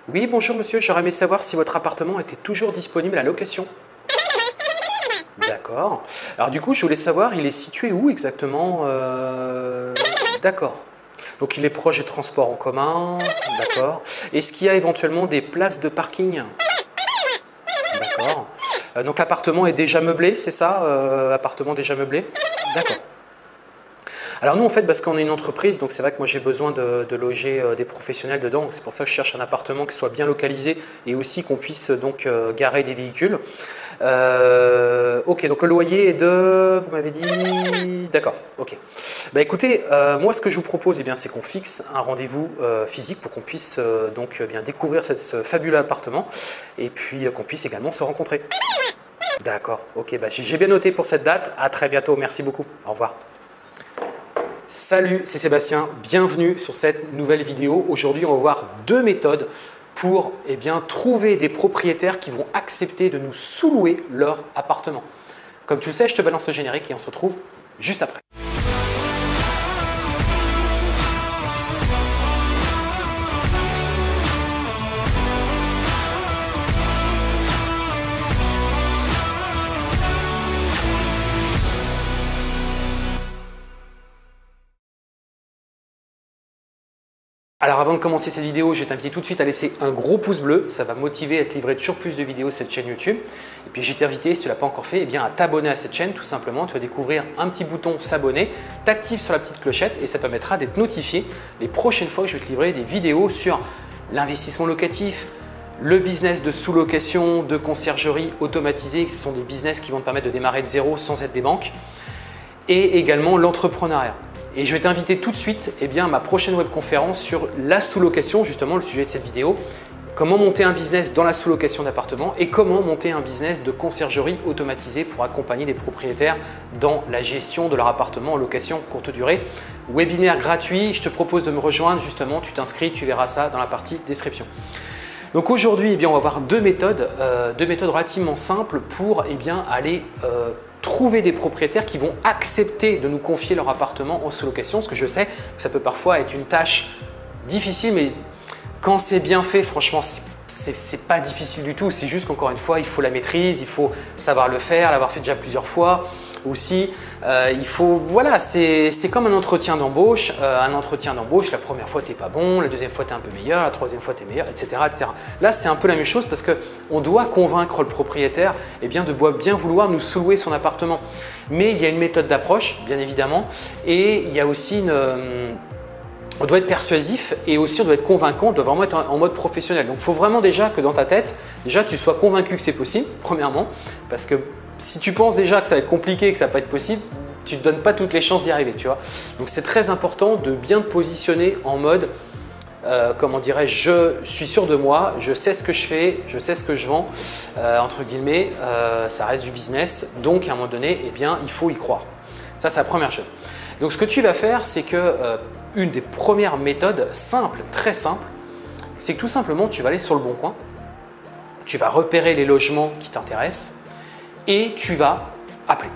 Oui, bonjour monsieur, j'aurais aimé savoir si votre appartement était toujours disponible à location. D'accord. Alors du coup, je voulais savoir, il est situé où exactement D'accord. Donc il est proche des transports en commun. D'accord. Est-ce qu'il y a éventuellement des places de parking? D'accord. Donc l'appartement est déjà meublé, c'est ça Appartement déjà meublé? D'accord. Alors nous en fait parce qu'on est une entreprise, donc c'est vrai que moi j'ai besoin de loger des professionnels dedans, c'est pour ça que je cherche un appartement qui soit bien localisé et aussi qu'on puisse donc garer des véhicules. Ok, donc le loyer est de, vous m'avez dit, d'accord, ok. Bah écoutez, moi ce que je vous propose, eh bien, c'est qu'on fixe un rendez-vous physique pour qu'on puisse donc bien découvrir ce fabuleux appartement et puis qu'on puisse également se rencontrer. D'accord, ok, bah, j'ai bien noté pour cette date, à très bientôt, merci beaucoup, au revoir. Salut, c'est Sébastien, bienvenue sur cette nouvelle vidéo. Aujourd'hui, on va voir deux méthodes pour trouver des propriétaires qui vont accepter de nous sous-louer leur appartement. Comme tu le sais, je te balance le générique et on se retrouve juste après. Alors avant de commencer cette vidéo, je vais t'inviter tout de suite à laisser un gros pouce bleu, ça va me motiver à te livrer toujours plus de vidéos sur cette chaîne YouTube. Et puis je vais t'inviter, si tu ne l'as pas encore fait, à t'abonner à cette chaîne tout simplement. Tu vas découvrir un petit bouton s'abonner, t'actives sur la petite clochette et ça permettra d'être notifié les prochaines fois que je vais te livrer des vidéos sur l'investissement locatif, le business de sous-location, de conciergerie automatisée, ce sont des business qui vont te permettre de démarrer de zéro sans être des banques, et également l'entrepreneuriat. Et je vais t'inviter tout de suite à ma prochaine webconférence sur la sous-location, justement le sujet de cette vidéo. Comment monter un business dans la sous-location d'appartements et comment monter un business de conciergerie automatisée pour accompagner les propriétaires dans la gestion de leur appartement en location courte durée. Webinaire gratuit, je te propose de me rejoindre justement, tu t'inscris, tu verras ça dans la partie description. Donc aujourd'hui, on va voir deux méthodes relativement simples pour aller trouver des propriétaires qui vont accepter de nous confier leur appartement en sous-location. Parce que je sais que ça peut parfois être une tâche difficile, mais quand c'est bien fait, franchement, c'est pas difficile du tout. C'est juste qu'encore une fois, il faut la maîtrise, il faut savoir le faire, l'avoir fait déjà plusieurs fois. Aussi, il faut, voilà, c'est comme un entretien d'embauche. La première fois, tu n'es pas bon, la deuxième fois, tu es un peu meilleur, la troisième fois, tu es meilleur, etc., etc. Là, c'est un peu la même chose parce qu'on doit convaincre le propriétaire de bien vouloir nous sous-louer son appartement. Mais il y a une méthode d'approche, bien évidemment, et il y a aussi on doit être persuasif et aussi on doit être convaincant, on doit vraiment être en mode professionnel. Donc il faut vraiment déjà que dans ta tête, tu sois convaincu que c'est possible, premièrement, parce que si tu penses déjà que ça va être compliqué, que ça ne va pas être possible, tu ne te donnes pas toutes les chances d'y arriver, tu vois. Donc c'est très important de bien te positionner en mode, comment dirais-je, je suis sûr de moi, je sais ce que je fais, je sais ce que je vends, entre guillemets, ça reste du business, donc à un moment donné, il faut y croire. Ça, c'est la première chose. Donc ce que tu vas faire, c'est que une des premières méthodes simples, très simples, c'est que tout simplement, tu vas aller sur le bon coin, tu vas repérer les logements qui t'intéressent et tu vas appeler.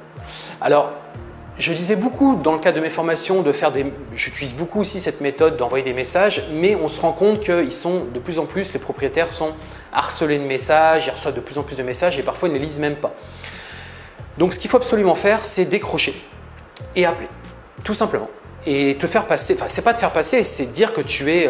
Alors, je disais beaucoup dans le cadre de mes formations j'utilise beaucoup aussi cette méthode d'envoyer des messages, mais on se rend compte qu'ils sont de plus en plus, les propriétaires sont harcelés de messages, ils reçoivent de plus en plus de messages et parfois ils ne les lisent même pas. Donc, ce qu'il faut absolument faire, c'est décrocher et appeler, tout simplement. Et te faire passer, enfin, c'est pas te faire passer, c'est dire que tu es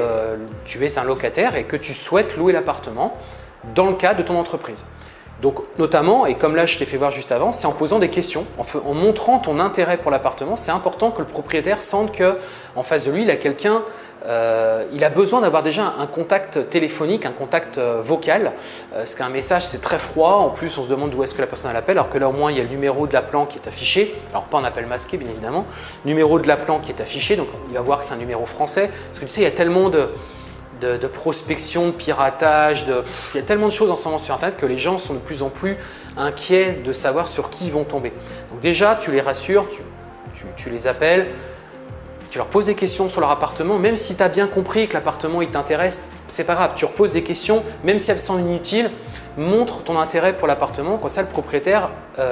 un locataire et que tu souhaites louer l'appartement dans le cadre de ton entreprise. Donc notamment, et comme là je t'ai fait voir juste avant, c'est en posant des questions, en montrant ton intérêt pour l'appartement. C'est important que le propriétaire sente qu'en face de lui, il a quelqu'un, il a besoin d'avoir déjà un contact téléphonique, un contact vocal. Parce qu'un message, c'est très froid. En plus, on se demande d'où est-ce que la personne l'appelle, alors que là au moins, il y a le numéro de l'appelant qui est affiché. Alors pas en appel masqué, bien évidemment. Numéro de l'appelant qui est affiché, donc il va voir que c'est un numéro français. Parce que tu sais, il y a tellement de prospection, de piratage, il y a tellement de choses en ce moment sur Internet que les gens sont de plus en plus inquiets de savoir sur qui ils vont tomber. Donc déjà, tu les rassures, tu les appelles, tu leur poses des questions sur leur appartement, même si tu as bien compris que l'appartement il t'intéresse, c'est pas grave, tu reposes des questions, même si elles sont inutiles, montre ton intérêt pour l'appartement, comme ça le propriétaire,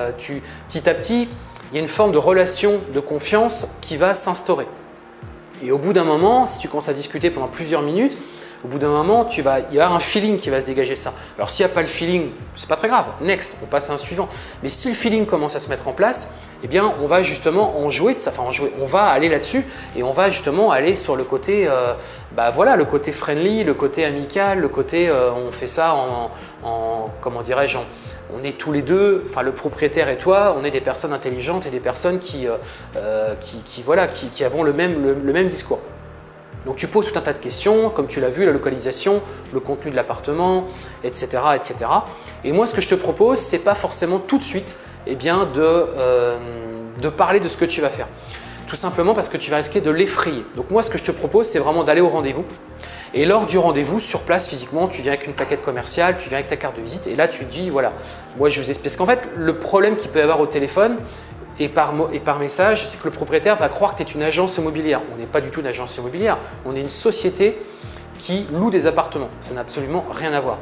petit à petit, il y a une forme de relation de confiance qui va s'instaurer. Et au bout d'un moment, si tu commences à discuter pendant plusieurs minutes, au bout d'un moment, il va y avoir un feeling qui va se dégager de ça. Alors s'il n'y a pas le feeling, c'est pas très grave, next, on passe à un suivant. Mais si le feeling commence à se mettre en place, eh bien on va justement en jouer de ça, enfin on va aller là-dessus et on va justement aller sur le côté, voilà, le côté friendly, le côté amical, le côté on fait ça comment dirais-je, on est tous les deux, enfin le propriétaire et toi, on est des personnes intelligentes et des personnes qui avons le même discours. Donc tu poses tout un tas de questions, comme tu l'as vu, la localisation, le contenu de l'appartement, etc., etc. Et moi, ce que je te propose, c'est pas forcément tout de suite de parler de ce que tu vas faire. Tout simplement parce que tu vas risquer de l'effrayer. Donc moi, ce que je te propose, c'est vraiment d'aller au rendez-vous. Et lors du rendez-vous, sur place, physiquement, tu viens avec une plaquette commerciale, tu viens avec ta carte de visite et là, tu te dis, voilà, moi je vous explique. Parce qu'en fait, le problème qu'il peut y avoir au téléphone et par message, c'est que le propriétaire va croire que tu es une agence immobilière. On n'est pas du tout une agence immobilière, on est une société qui loue des appartements. Ça n'a absolument rien à voir.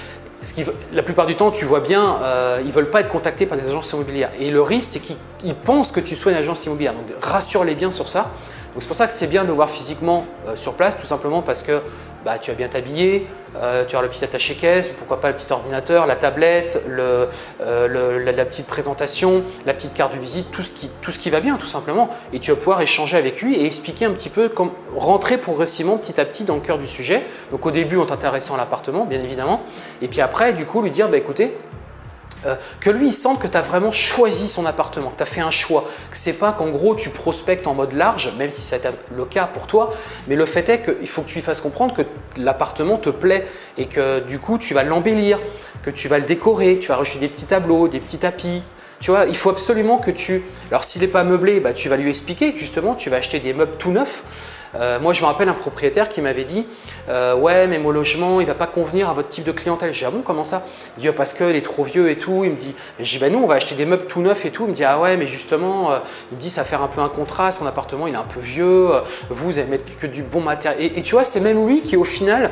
La plupart du temps, tu vois bien, ils ne veulent pas être contactés par des agences immobilières. Et le risque, c'est qu'ils pensent que tu sois une agence immobilière. Donc, rassure-les bien sur ça. Donc, c'est pour ça que c'est bien de le voir physiquement sur place, tout simplement parce que tu vas bien t'habiller, tu as le petit attaché-caisse, pourquoi pas le petit ordinateur, la tablette, la petite présentation, la petite carte de visite, tout ce qui va bien tout simplement. Et tu vas pouvoir échanger avec lui et expliquer un petit peu, rentrer progressivement petit à petit dans le cœur du sujet. Donc au début en t'intéressant à l'appartement, bien évidemment, et puis après du coup lui dire écoutez, que lui il sente que tu as vraiment choisi son appartement, que tu as fait un choix, que c'est pas qu'en gros tu prospectes en mode large, même si c'est le cas pour toi, mais le fait est qu'il faut que tu lui fasses comprendre que l'appartement te plaît et que du coup tu vas l'embellir, que tu vas le décorer, tu vas rajouter des petits tableaux, des petits tapis. Tu vois, il faut absolument que alors s'il n'est pas meublé, tu vas lui expliquer que justement tu vas acheter des meubles tout neufs. Moi, je me rappelle un propriétaire qui m'avait dit ouais, mais mon logement, il ne va pas convenir à votre type de clientèle. J'ai dit ah bon, comment ça? Il dit parce qu'il est trop vieux et tout. Il me dit, j'ai dit nous, on va acheter des meubles tout neufs et tout. Il me dit ah ouais, mais justement, il me dit ça va faire un peu un contraste. Mon appartement, il est un peu vieux. Vous allez mettre que du bon matériel. Et tu vois, c'est même lui qui, au final,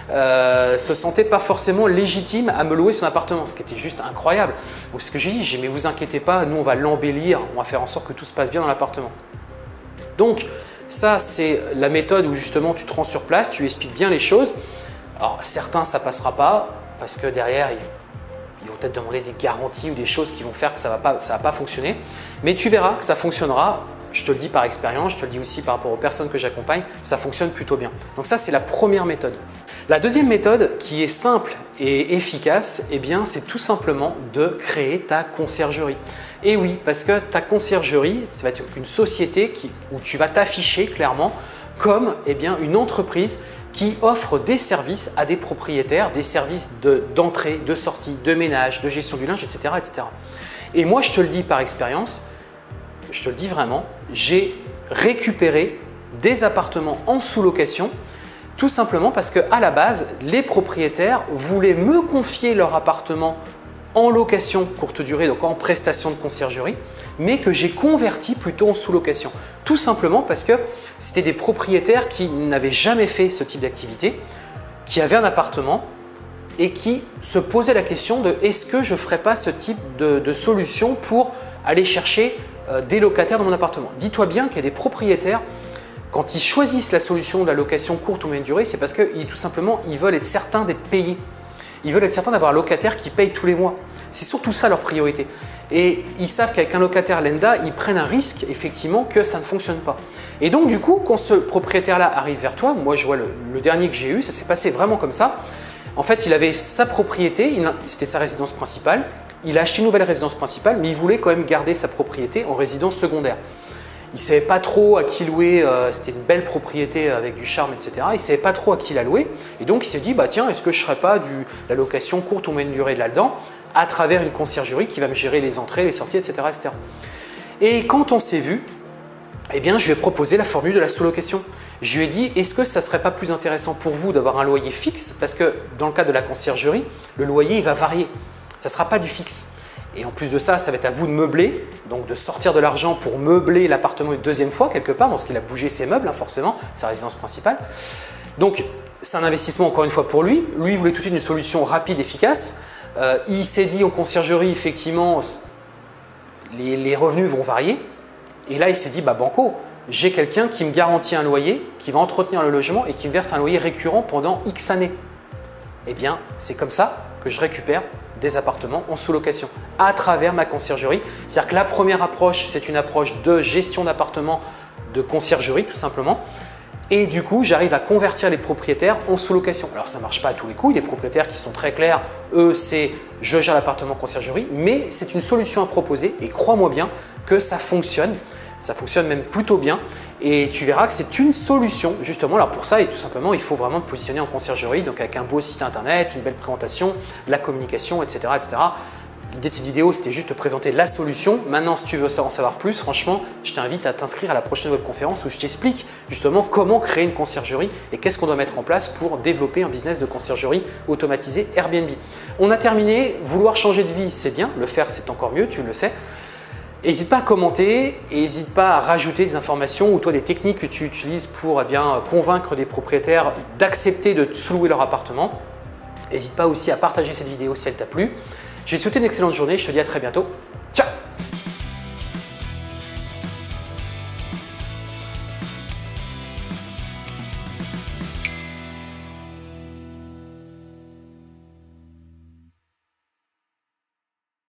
se sentait pas forcément légitime à me louer son appartement, ce qui était juste incroyable. Donc, ce que j'ai dit, mais vous inquiétez pas, nous, on va l'embellir. On va faire en sorte que tout se passe bien dans l'appartement. Donc, ça, c'est la méthode où justement tu te rends sur place, tu expliques bien les choses. Alors certains, ça ne passera pas parce que derrière, ils vont peut-être demander des garanties ou des choses qui vont faire que ça va pas fonctionner. Mais tu verras que ça fonctionnera. Je te le dis par expérience, je te le dis aussi par rapport aux personnes que j'accompagne, ça fonctionne plutôt bien. Donc ça, c'est la première méthode. La deuxième méthode qui est simple et efficace, eh bien, c'est tout simplement de créer ta conciergerie. Et oui, parce que ta conciergerie, ça va être une société où tu vas t'afficher clairement comme une entreprise qui offre des services à des propriétaires, des services d'entrée, de sortie, de ménage, de gestion du linge, etc., etc. Et moi, je te le dis par expérience, je te le dis vraiment, j'ai récupéré des appartements en sous-location tout simplement parce qu'à la base, les propriétaires voulaient me confier leur appartement en location courte durée, donc en prestation de conciergerie, mais que j'ai converti plutôt en sous-location. Tout simplement parce que c'était des propriétaires qui n'avaient jamais fait ce type d'activité, qui avaient un appartement et qui se posaient la question de est-ce que je ne ferais pas ce type de solution pour aller chercher des locataires dans mon appartement. Dis-toi bien qu'il y a des propriétaires, quand ils choisissent la solution de la location courte ou moyenne durée, c'est parce que tout simplement, ils veulent être certains d'être payés. Ils veulent être certains d'avoir un locataire qui paye tous les mois. C'est surtout ça leur priorité. Et ils savent qu'avec un locataire lambda, ils prennent un risque effectivement que ça ne fonctionne pas. Et donc du coup, quand ce propriétaire-là arrive vers toi, moi je vois le dernier que j'ai eu, ça s'est passé vraiment comme ça. En fait, il avait sa propriété, c'était sa résidence principale. Il a acheté une nouvelle résidence principale, mais il voulait quand même garder sa propriété en résidence secondaire. Il ne savait pas trop à qui louer, c'était une belle propriété avec du charme, etc. Il ne savait pas trop à qui la louer. Et donc, il s'est dit, tiens, est-ce que je ne ferais pas la location courte ou moyenne durée de là-dedans à travers une conciergerie qui va me gérer les entrées, les sorties, etc. etc. Et quand on s'est vu, eh bien, je lui ai proposé la formule de la sous-location. Je lui ai dit, est-ce que ça ne serait pas plus intéressant pour vous d'avoir un loyer fixe? Parce que dans le cas de la conciergerie, le loyer il va varier. Ça ne sera pas du fixe. Et en plus de ça, ça va être à vous de meubler, donc de sortir de l'argent pour meubler l'appartement une deuxième fois quelque part, parce qu'il a bougé ses meubles, forcément, sa résidence principale. Donc, c'est un investissement encore une fois pour lui. Lui, il voulait tout de suite une solution rapide, efficace. Il s'est dit en conciergerie, effectivement, les revenus vont varier. Et là, il s'est dit, banco, j'ai quelqu'un qui me garantit un loyer, qui va entretenir le logement et qui me verse un loyer récurrent pendant X années. Eh bien, c'est comme ça que je récupère des appartements en sous-location à travers ma conciergerie. C'est-à-dire que la première approche, c'est une approche de gestion d'appartements, de conciergerie tout simplement. Et du coup, j'arrive à convertir les propriétaires en sous-location. Alors, ça ne marche pas à tous les coups. Il y a des propriétaires qui sont très clairs. Eux, c'est je gère l'appartement conciergerie. Mais c'est une solution à proposer et crois-moi bien que ça fonctionne. Ça fonctionne même plutôt bien et tu verras que c'est une solution justement. Alors pour ça, et tout simplement, il faut vraiment te positionner en conciergerie, donc avec un beau site internet, une belle présentation, la communication, etc. etc. L'idée de cette vidéo, c'était juste de présenter la solution. Maintenant, si tu veux en savoir plus, franchement, je t'invite à t'inscrire à la prochaine webconférence où je t'explique justement comment créer une conciergerie et qu'est-ce qu'on doit mettre en place pour développer un business de conciergerie automatisé Airbnb. On a terminé. Vouloir changer de vie, c'est bien. Le faire, c'est encore mieux, tu le sais. N'hésite pas à commenter et n'hésite pas à rajouter des informations ou toi des techniques que tu utilises pour convaincre des propriétaires d'accepter de te sous-louer leur appartement. N'hésite pas aussi à partager cette vidéo si elle t'a plu. Je vais te souhaiter une excellente journée. Je te dis à très bientôt. Ciao!